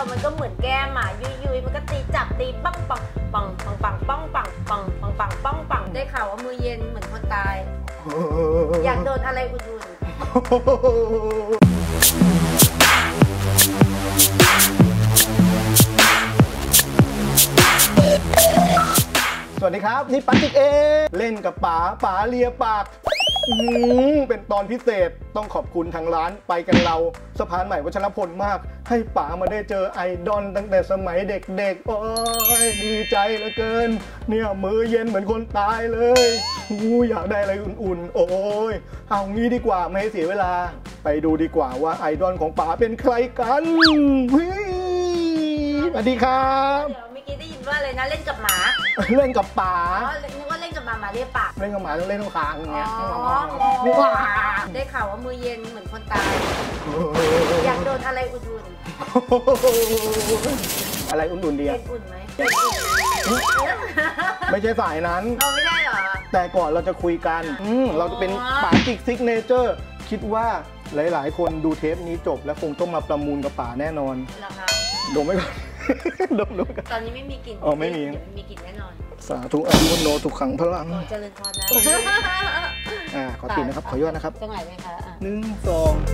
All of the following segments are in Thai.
มันก็เหมือนแก้มอ่ะยุยมันก็ตีจับตีปังปังปังปังปังปังปังปังปังปังปังปังได้ข่าวว่ามือเย็นเหมือนคนตายอยากโดนอะไรอุ่นสวัสดีครับนี่ปันติกเอเล่นกับป๋าเลียปากเป็นตอนพิเศษต้องขอบคุณทางร้านไปกันเราสะพานใหม่วัชรพลมากให้ป๋ามาได้เจอไอดอลตั้งแต่สมัยเด็กๆโอ้ยดีใจเหลือเกินเนี่ยมือเย็นเหมือนคนตายเลยอยากได้อะไรอุ่นๆโอ้ยเอางี้ดีกว่าไม่ให้เสียเวลาไปดูดีกว่าว่าไอดอลของป๋าเป็นใครกันสวัสดีครับเดี๋ยวเมื่อกี้ได้ยินว่าอะไรนะเล่นกับหมาเล่นกับป๋านึกว่าเล่นกับหมาเรียกปากเล่นกับหมาต้องเล่นตรงคางอย่างเงี้ยได้ข่าวว่ามือเย็นเหมือนคนตายอยากโดนอะไรอุ่นๆอะไรอุ่นๆดีอะอุ่นไหมไม่ใช่สายนั้นไม่ได้เหรอแต่ก่อนเราจะคุยกันเราจะเป็นป๋าจิกซิกเนเจอร์คิดว่าหลายๆคนดูเทปนี้จบแล้วคงต้องมาประมูลกับป๋าแน่นอนดมไม่ก่อนดมตอนนี้ไม่มีกลิ่นไม่มีกลิ่นแน่นอนสาธุอายุโนทุกขังพลังเจริญพรนะขอติดนะครับขอย้อนนะครับจังไหนไหมคะ 1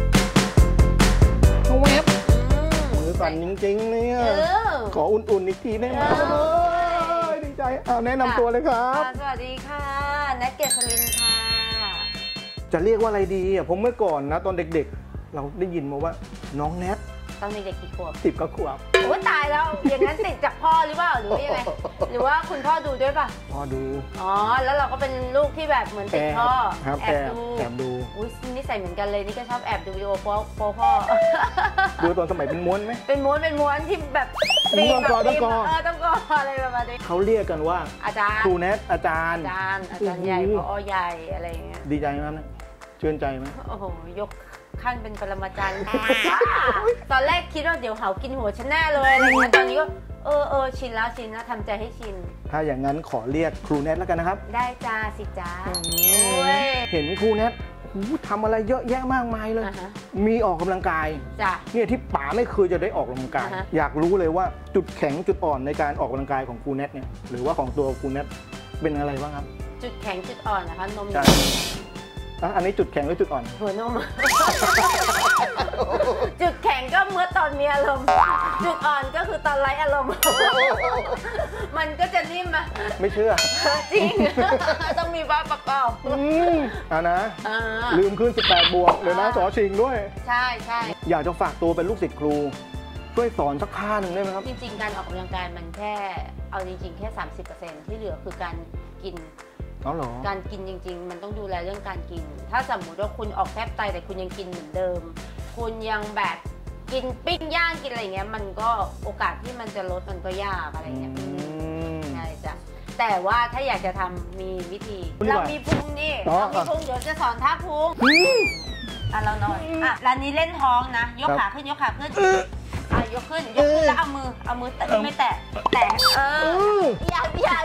2เว็บมือสั่นจริงๆเนี่ยขออุ่นๆอีกทีได้ไหมดีใจแนะนำตัวเลยครับสวัสดีค่ะแนทเกษรินค่ะจะเรียกว่าอะไรดีผมเมื่อก่อนนะตอนเด็กๆเราได้ยินมาว่าน้องแนทตอนเด็กๆกี่ขวบ 10 กว่าขวบโอ้ตายแล้วอย่างนั้นติดจากพ่อหรือเปล่าหรือยังไงหรือว่าคุณพ่อดูด้วยป่ะพ่อดูแล้วเราก็เป็นลูกที่แบบเหมือนติดพ่อแอบดูอุ้ยนี่ใส่เหมือนกันเลยนี่ก็ชอบแอบดูวิดีโอพ่อดูตอนสมัยเป็นม้วนไหมเป็นม้วนที่แบบต้องกออะไรประมาณนี้เขาเรียกกันว่าอาจารย์ครูแนทอาจารย์ใหญ่พอใหญ่อะไรอย่างเงี้ยดีใจไหมนะชื่นใจไหมโอ้โหยกขั้นเป็นปรมาจารย์ตอนแรกคิดว่าเดี๋ยวเหากินหัวฉันแน่เลยอะไรเงี้ยตอนนี้ก็ชินแล้วทำใจให้ชินถ้าอย่างนั้นขอเรียกครูแนทแล้วกันนะครับได้จ้าสิจ้าเห็นครูแนททำอะไรเยอะแยะมากมายเลยมีออกกำลังกายเนี่ยที่ป๋าไม่เคยจะได้ออกกำลังกายอยากรู้เลยว่าจุดแข็งจุดอ่อนในการออกกำลังกายของครูแนทเนี่ยหรือว่าของตัวครูแนทเป็นอะไรบ้างครับจุดแข็งจุดอ่อนนะคะนมอันนี้จุดแข็งหรือจุดอ่อนหัวนมจุดแข็งก็เมื่อตอนมีอารมณ์จุดอ่อนก็คือตอนไร้อารมณ์มันก็จะนิ่มไหมไม่เชื่อจริงต้องมีบ้าประกอบนะลืมขึ้น18 บวกเลยนะสอชิงด้วยใช่อยากจะฝากตัวเป็นลูกศิษย์ครูช่วยสอนสักท่าหนึ่งได้ไหมครับจริงๆการออกกำลังกายมันแค่เอาจริงๆแค่ 30% ที่เหลือคือการกินการกินจริงๆมันต้องดูแลเรื่องการกินถ้าสมมติว่าคุณออกแทบตายแต่คุณยังกินเหมือนเดิมคุณยังแบบกินปิ้งย่างกินอะไรเงี้ยมันก็โอกาสที่มันจะลดมันก็ยากอะไรเงี้ยใช่จ้ะแต่ว่าถ้าอยากจะทำมีวิธีเรามีพุงนี่เรามีพุงเดี๋ยวจะสอนท่าพุงเรานอนร้านนี้เล่นท้องนะยกขาขึ้นยกขาขึ้นยกขึ้นแล้วเอามือแต่ไม่แตะอย่า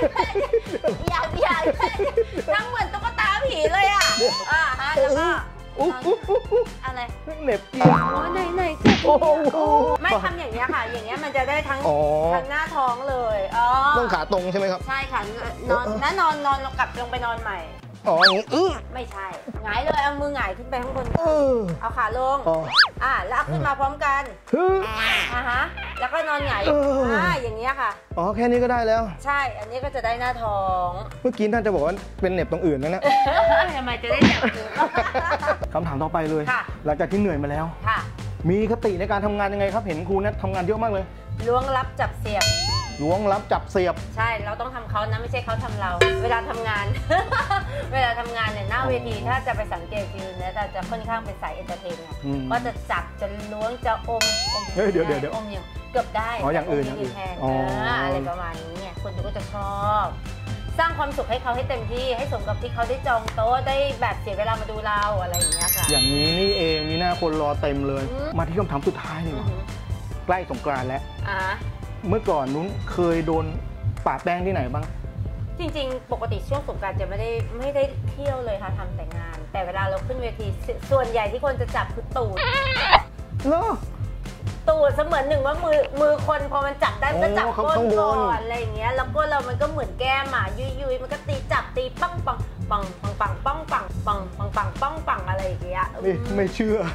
นั่งเหมือนตุ๊กตาผีเลยอ่ะแล้วก็อะไรเหน็บกินไหนไม่ทำอย่างนี้ค่ะอย่างนี้มันจะได้ทั้งหน้าท้องเลยต้องขาตรงใช่ไหมครับใช่ค่ะนอนกลับลงไปนอนใหม่ไม่ใช่หงายเลยเอามือหงายขึ้นไปข้างบนเอาขาลงแล้วขึ้นมาพร้อมกันแล้วก็นอนหงายอย่างนี้ค่ะแค่นี้ก็ได้แล้วใช่อันนี้ก็จะได้หน้าท้องเมื่อกี้ท่านจะบอกว่าเป็นเหน็บตรงอื่นนะทำไมจะได้เหน็บคำถามต่อไปเลยหลังจากที่เหนื่อยมาแล้วมีคติในการทำงานยังไงครับเห็นครูแนททำงานเยอะมากเลยล้วงลับจับเสียบล้วงลับจับเสียบใช่เราต้องทำเขานะไม่ใช่เขาทำเราเวลาทำงานเนี่ยหน้าเวทีถ้าจะไปสังเกตคือเนี่ยจะค่อนข้างเป็นสายเอนเตอร์เทนไงก็จะจับจะล้วงจะอมเดี๋ยวอมอย่างเกือบได้อย่างอื่นแทนอะไรประมาณนี้เนี่ยคนดูก็จะชอบสร้างความสุขให้เขาให้เต็มที่ให้สมกับที่เขาได้จองโต๊ะได้แบบเสียเวลามาดูเราอะไรอย่างเงี้ยค่ะอย่างนี้นี่เองมีหน้าคนรอเต็มเลยมาที่คำถามสุดท้ายนี่ใกล้สงกรานต์แล้วเมื่อก่อนนุ้นเคยโดนปะแป้งที่ไหนบ้างจริงๆปกติช่วงสงกรานต์จะไม่ได้เที่ยวเลยค่ะทำแต่งานแต่เวลาเราขึ้นเวทีส่วนใหญ่ที่คนจะจับคือตูดเหรอตูดเสมือนหนึ่งว่ามือคนพอมันจับได้มันก็จับก้นก่อนอะไรอย่างเงี้ยแล้วก้นเรามันก็เหมือนแก้มยุยมันก็ตีจับตีปังปังปังปังปังปังปังปังปังปังปังปังอะไรอย่างเงี้ยไม่เชื่อ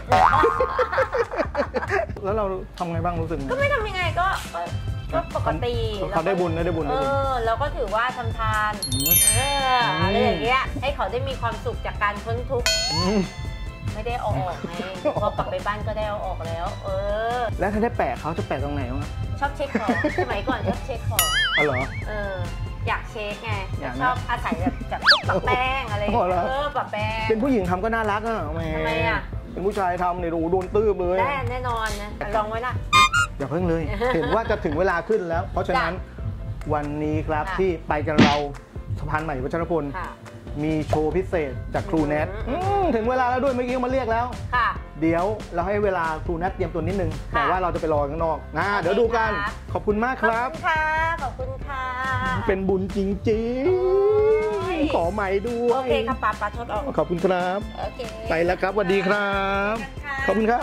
แล้วเราทำไงบ้างรู้สึกก็ไม่ทำยังไงก็ปกติเขาได้บุญเราก็ถือว่าทำทานอะไรอย่างเงี้ยให้เขาได้มีความสุขจากการพ้นทุกข์ไม่ได้เอาออกไงพอกลับไปบ้านก็ได้เอาออกแล้วแล้วถ้าได้แปะเขาจะแปะตรงไหนวะชอบเช็คของสมัยก่อนชอบเช็คของอ๋อเหรออยากเช็คไงชอบอาศัยแบบปะแป้งอะไรปะแป้งเป็นผู้หญิงทำก็น่ารักอ่ะทำไมอ่ะเป็นผู้ชายทำเนี่ยโดนตื้อเลยแน่นอนนะลองไว้นะอย่าเพิ่งเลยเห็นว่าจะถึงเวลาขึ้นแล้วเพราะฉะนั้นวันนี้ครับที่ไปกันเราสะพานใหม่วัชรพลมีโชว์พิเศษจากครูแนทถึงเวลาแล้วด้วยเมื่อกี้มาเรียกแล้วเดี๋ยวเราให้เวลาครูแนทเตรียมตัวนิดนึงแต่ว่าเราจะไปรอข้างนอกเดี๋ยวดูกันขอบคุณมากครับขอบคุณค่ะเป็นบุญจริงๆขอใหม่ด้วยโอเคครับป้าทดออกขอบคุณครับไปแล้วครับสวัสดีครับขอบคุณครับ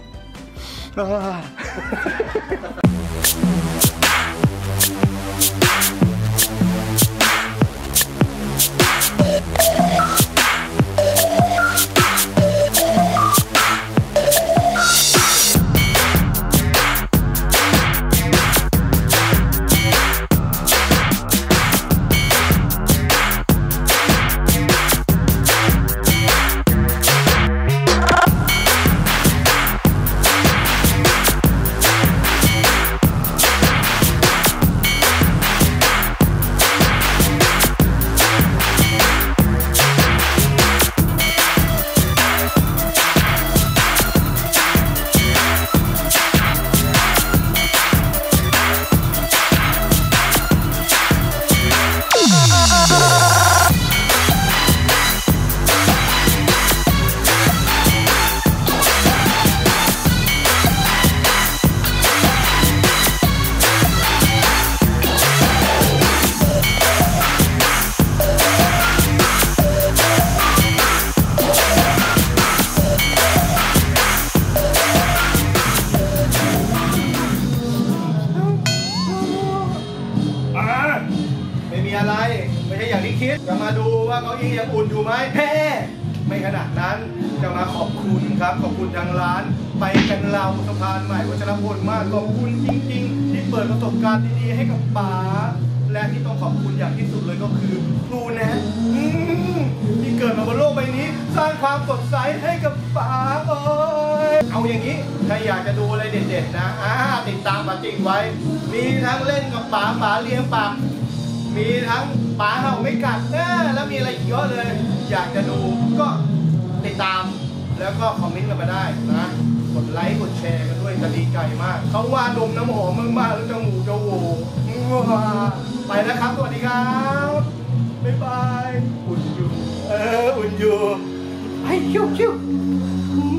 จะมาดูว่าเก้าอี้ยังอุ่นอยู่ไหมไม่ขนาดนั้นจะมาขอบคุณครับขอบคุณทางร้านไปกันเราสะพานใหม่วัชรพลมากขอบคุณจริงๆที่เปิดประสบการณ์ดีๆให้กับป๋าและที่ต้องขอบคุณอย่างที่สุดเลยก็คือครูแนทที่เกิดมาบนโลกใบนี้สร้างความสดใสให้กับป๋าเอาอย่างนี้ถ้าอยากจะดูอะไรเด็ดๆนะติดตามป๋าจิกไว้มีทั้งเล่นกับป๋าเลี้ยงปากมีทั้งป๋าเห่าไม่กัดแล้วมีอะไรอีกเยอะเลยอยากจะดูก็ติดตามแล้วก็คอมเมนต์กันมาได้นะกดไลค์กดแชร์กันด้วยจะดีใจมากเขาว่าดมน้ำหอมมากๆแล้วจมูกจะโหไปแล้วครับสวัสดีครับบ๊ายบายอุ่นอยู่อุ่นอยู่ไปคิว